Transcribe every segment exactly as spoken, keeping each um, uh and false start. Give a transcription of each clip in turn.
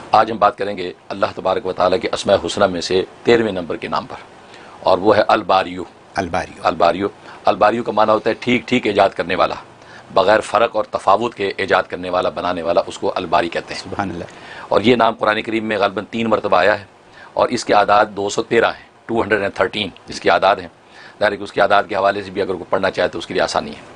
آج ہم بات کریں گے اللہ تبارک و تعالیٰ کے اسماء الحسنی میں سے تیرہویں نمبر کے نام پر، اور وہ ہے الباریو۔ الباریو الباریو الباریو کا معنی ہوتا ہے ٹھیک ٹھیک ایجاد کرنے والا، بغیر فرق اور تفاوت کے ایجاد کرنے والا، بنانے والا، اس کو الباری کہتے ہیں۔ سبحان اللہ۔ اور یہ نام قرآن کریم میں غالباً تین مرتبہ آیا ہے، اور اس کے اعداد دو سو تیرہ ہیں، ٹو ہنڈریڈ اینڈ تھرٹین اس کی اعداد ہیں۔ ظاہر ہے کہ اس کی اعداد کے حوالے سے بھی اگر کوئی پڑھنا چاہے تو اس کے لیے آسانی ہے۔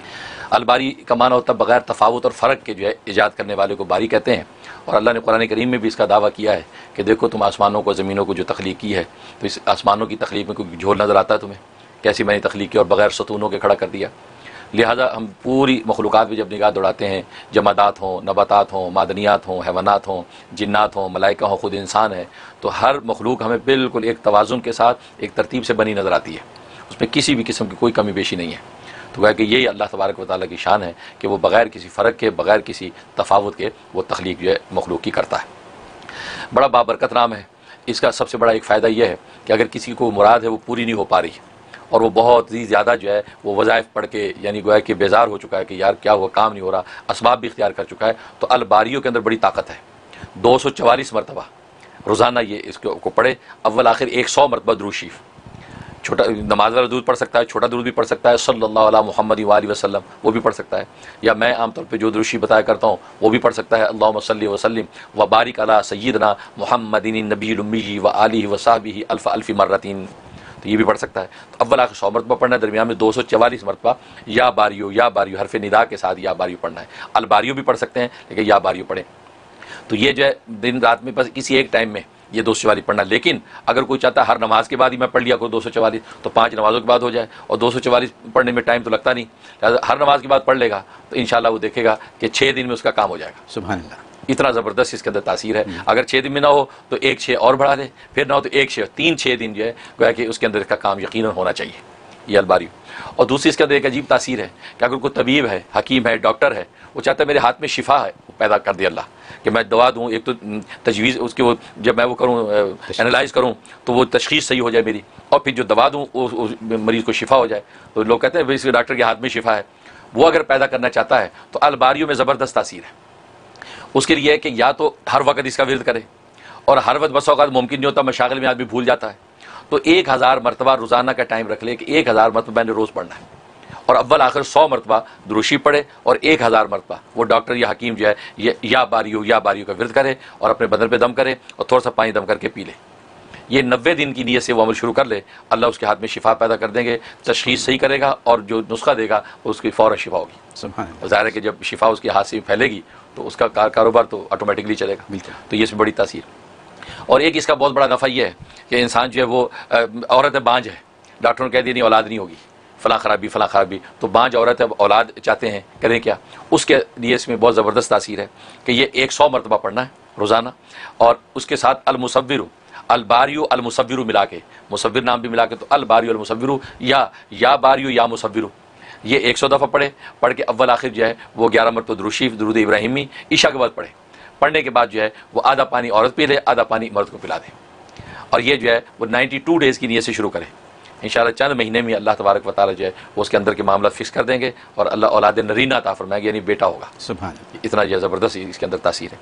الباری کا معنی ہوتا ہے بغیر تفاوت اور فرق کے جو ہے ایجاد کرنے والے کو باری کہتے ہیں۔ اور اللہ نے قرآن کریم میں بھی اس کا دعویٰ کیا ہے کہ دیکھو تم آسمانوں کو زمینوں کو جو تخلیق کی ہے، تو اس آسمانوں کی تخلیق میں کوئی جھول نظر آتا ہے تمہیں؟ کیسی میں نے تخلیق کی اور بغیر ستونوں کے کھڑا کر دیا۔ لہٰذا ہم پوری مخلوقات میں جب نگاہ دوڑاتے ہیں، جمادات ہوں، نباتات ہوں، معدنیات ہوں، حیوانات ہوں، جنات ہوں، ملائکہ ہوں، خود انسان ہے، تو ہر مخلوق ہمیں بالکل ایک توازن کے ساتھ ایک ترتیب سے بنی نظر آتی ہے، اس میں کسی بھی قسم کی کوئی کمی بیشی نہیں ہے۔ تو گویا کہ یہی اللہ تبارک و تعالیٰ کی شان ہے کہ وہ بغیر کسی فرق کے، بغیر کسی تفاوت کے وہ تخلیق جو ہے مخلوق کی کرتا ہے۔ بڑا بابرکت نام ہے۔ اس کا سب سے بڑا ایک فائدہ یہ ہے کہ اگر کسی کو مراد ہے وہ پوری نہیں ہو پا رہی، اور وہ بہت ہی زیادہ جو ہے وہ وظائف پڑھ کے یعنی گویا کہ بیزار ہو چکا ہے کہ یار کیا ہوا، کام نہیں ہو رہا، اسباب بھی اختیار کر چکا ہے، تو الباریوں کے اندر بڑی طاقت ہے۔ دو سو چوالیس مرتبہ روزانہ یہ اس کو پڑھے، اول آخر ایک سو مرتبہ درود شریف، چھوٹا نماز والا درود پڑھ سکتا ہے، چھوٹا درود بھی پڑھ سکتا ہے، صلی اللہ علیہ محمد وآلہ وسلم وہ بھی پڑھ سکتا ہے، یا میں عام طور پہ جو درود شریف بتایا کرتا ہوں وہ بھی پڑھ سکتا ہے، اللہم صلی وسلم وبارک علی سیدنا محمد النبی الامی وآلہ وصحبہ الف الف مرتین، تو یہ بھی پڑھ سکتا ہے۔ تو اول آخر سو مرتبہ پڑھنا ہے، درمیان میں دو سو چوالیس مرتبہ یا باریو یا باریو حرف ندا کے ساتھ یا باریو پڑھنا ہے۔ الباریو بھی پڑھ سکتے ہیں لیکن یا باریو پڑھیں۔ تو یہ جو ہے دن رات میں بس کسی ایک ٹائم میں یہ دو سو چوالیس پڑھنا ہے، لیکن اگر کوئی چاہتا ہے ہر نماز کے بعد ہی میں پڑھ لیا کروں دو سو چوالیس، تو پانچ نمازوں کے بعد ہو جائے، اور دو سو چوالیس پڑھنے میں ٹائم تو لگتا نہیں، لہٰذا ہر نماز کے بعد پڑھ لے گا تو انشاءاللہ وہ دیکھے گا کہ چھ دن میں اس کا کام ہو جائے گا۔ سبحان اللہ۔ اتنا زبردست اس کے اندر تاثیر ہے۔ اگر چھ دن میں نہ ہو تو ایک چھ اور بڑھا دے، پھر نہ ہو تو ایک چھ تین چھ دن جو ہے گویا کہ اس کے اندر اس کا کام یقیناً ہونا چاہیے، یہ الباری۔ اور دوسری اس کے اندر ایک عجیب تاثیر ہے کہ اگر کوئی طبیب ہے، حکیم ہے، ڈاکٹر ہے، وہ چاہتا ہے میرے ہاتھ میں شفا ہے، وہ پیدا کر دے اللہ کہ میں دوا دوں، ایک تو تجویز اس کی وہ جب میں وہ کروں انالائز کروں تو وہ تشخیص صحیح ہو جائے میری، اور پھر جو دوا دوں اس مریض کو شفا ہو جائے، تو لوگ کہتے ہیں اس ڈاکٹر کے ہاتھ میں شفا ہے۔ وہ اگر پیدا کرنا چاہتا ہے تو الباریوں میں زبردست تاثیر ہے۔ اس کے لیے کہ یا تو ہر وقت اس کا ورد کرے، اور ہر وقت بس اوقات ممکن نہیں ہوتا، مشاغل میں آدمی بھول جاتا ہے، تو ایک ہزار مرتبہ روزانہ کا ٹائم رکھ لے کہ ایک ہزار مرتبہ میں نے روز پڑھنا ہے، اور اول آخر سو مرتبہ درود شریف پڑھے، اور ایک ہزار مرتبہ وہ ڈاکٹر یا حکیم جو ہے یا باریو یا باریو کا ورد کرے، اور اپنے بدن پہ دم کرے اور تھوڑا سا پانی دم کر کے پی لے۔ یہ نوے دن کی نیت سے وہ عمل شروع کر لے، اللہ اس کے ہاتھ میں شفا پیدا کر دیں گے، تشخیص صحیح کرے گا، اور جو نسخہ دے گا اس کی فوراً شفا ہوگی۔ سبحان اللہ۔ ظاہر ہے کہ جب شفا اس کے ہاتھ سے پھیلے گی تو اس کا کاروبار تو آٹومیٹکلی چلے گا، تو یہ اس میں بڑی تاثیر۔ اور ایک اس کا بہت بڑا نفع یہ ہے کہ انسان جو ہے وہ عورت بانج ہے، ڈاکٹروں نے کہہ دیا نہیں اولاد نہیں ہوگی، فلاں خرابی فلاں خرابی، تو بانج عورت اب اولاد چاہتے ہیں، کریں کیا؟ اس کے لیے اس میں بہت زبردست تاثیر ہے کہ یہ ایک سو مرتبہ پڑھنا ہے روزانہ، اور اس کے ساتھ المصور الباریو المصور ملا کے، مصور نام بھی ملا کے، تو الباریو المصور یا یا باریو یا مصور، یہ ایک سو دفعہ پڑھے، پڑھ کے اول آخر جو ہے وہ گیارہ مرتبہ درود شریف درود ابراہیمی عشاء کے بعد پڑھے، پڑھنے کے بعد جو ہے وہ آدھا پانی عورت پی لے، آدھا پانی مرد کو پلا دے، اور یہ جو ہے وہ نائنٹی ٹو ڈیز کی نیت سے شروع کرے۔ انشاءاللہ چند مہینے میں اللہ تبارک و تعالیٰ جو ہے وہ اس کے اندر کے معاملات فکس کر دیں گے، اور اللہ اولاد نرینہ عطا فرمائے گا، یعنی بیٹا ہوگا۔ سبحان اللہ۔ اتنا جو زبردست اس کے اندر تاثیر ہے۔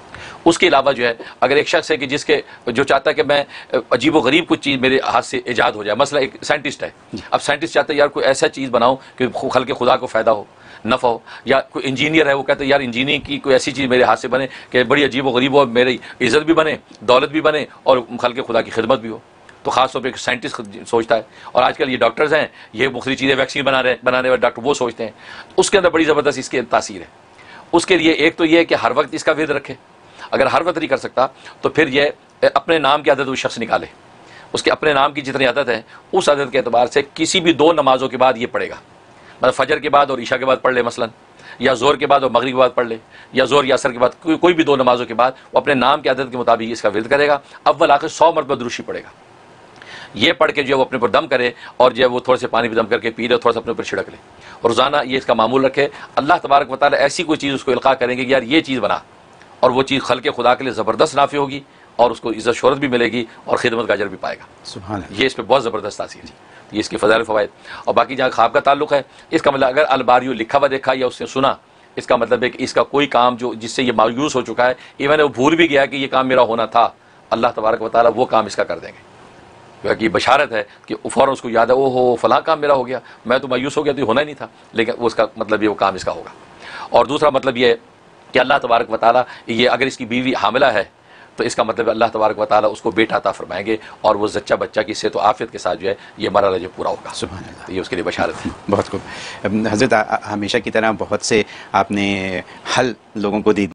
اس کے علاوہ جو ہے اگر ایک شخص ہے کہ جس کے جو چاہتا ہے کہ میں عجیب و غریب کچھ چیز میرے ہاتھ سے ایجاد ہو جائے، مثلا ایک سائنٹسٹ ہے، اب سائنٹسٹ چاہتا ہے یار کوئی ایسا چیز بناؤں کہ خلق خدا کو فائدہ ہو، نفع ہو، یا کوئی انجینئر ہے وہ کہتا ہے یار انجینئرنگ کی کوئی ایسی چیز میرے ہاتھ سے بنے کہ بڑی عجیب و غریب ہو، میری عزت بھی بنے، دولت بھی بنے، اور خلق خدا کی خدمت بھی ہو، تو خاص طور پہ ایک سائنٹسٹ سوچتا ہے۔ اور آج کل یہ ڈاکٹرز ہیں، یہ مختلف چیزیں ویکسین بنا رہے بنانے والے ڈاکٹر وہ سوچتے ہیں، اس کے اندر بڑی زبردست اس کی تاثیر ہے۔ اس کے لیے ایک تو یہ ہے کہ ہر وقت اس کا ورد رکھے، اگر ہر وقت نہیں کر سکتا تو پھر یہ اپنے نام کی عدد وہ شخص نکالے، اس کے اپنے نام کی جتنی عدد ہے اس عدد کے اعتبار سے کسی بھی دو نمازوں کے بعد یہ پڑھے گا، مطلب فجر کے بعد اور عشاء کے بعد پڑھ لے مثلا، یا زور کے بعد اور مغرب کے بعد پڑھ لے، یا زور یا عصر کے بعد، کوئی کوئی بھی دو نمازوں کے بعد وہ اپنے نام کے عدد کے مطابق اس کا ورد کرے گا، اول آخر سو مرتبہ درود شریف پڑھے گا۔ یہ پڑھ کے جو ہے وہ اپنے پر دم کرے، اور جو ہے وہ تھوڑے سے پانی بھی دم کر کے پی لے، تھوڑا سا اپنے اوپر چھڑک لے، اور روزانہ یہ اس کا معمول رکھے۔ اللہ تبارک و تعالیٰ ایسی کوئی چیز اس کو القاء کریں گے کہ یار یہ چیز بنا، اور وہ چیز خلق خدا کے لیے زبردست نافع ہوگی، اور اس کو عزت شہرت بھی ملے گی، اور خدمت کا اجر بھی پائے گا۔ سبحان اللہ۔ یہ اس پہ بہت زبردست تاثیر ہے، یہ اس کے فضائل و فوائد۔ اور باقی جہاں خواب کا تعلق ہے، اس کا مطلب اگر الباریو لکھا ہوا دیکھا یا اس نے سنا، اس کا مطلب ہے کہ اس کا کوئی کام جو جس سے یہ مایوس ہو چکا ہے، ایون وہ بھول بھی گیا کہ یہ کام میرا ہونا تھا، اللہ تبارک و تعالیٰ وہ کام اس کا کر دیں گے، کیونکہ یہ بشارت ہے کہ فوراً اس کو یاد ہے، او ہو فلاں کام میرا ہو گیا، میں تو مایوس ہو گیا، تو یہ ہونا ہی نہیں تھا، لیکن وہ اس کا مطلب یہ وہ کام اس کا ہوگا۔ اور دوسرا مطلب یہ ہے کہ اللہ تبارک و تعالیٰ یہ اگر اس کی بیوی حاملہ ہے تو اس کا مطلب ہے اللہ تبارک و تعالیٰ اس کو بیٹا عطا فرمائیں گے، اور وہ زچہ بچہ کی صحت و عافیت کے ساتھ جو ہے یہ مرحلہ جو پورا ہوگا۔ سبحان اللہ، یہ اس کے لیے بشارت ہے۔ بہت خوب حضرت، ہمیشہ کی طرح بہت سے آپ نے حل لوگوں کو دی